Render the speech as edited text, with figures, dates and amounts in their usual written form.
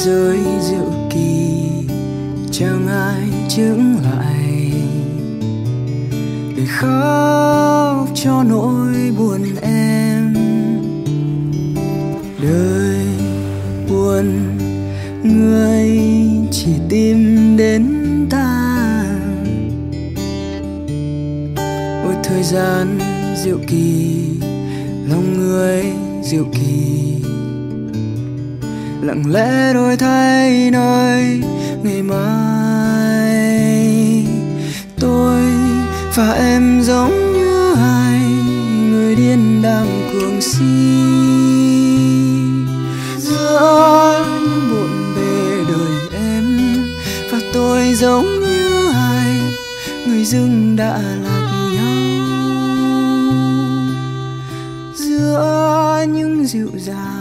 rơi diệu kỳ chẳng ai chững lại để khóc cho nỗi buồn em. Đời buồn người chỉ tìm đến ta. Ôi thời gian diệu kỳ, lòng người diệu kỳ, lặng lẽ đổi thay nơi ngày mai. Tôi và em giống như hai người điên đang cuồng si giữa những bộn bề đời em, và tôi giống như hai người dưng đã lạc nhau giữa những dịu dàng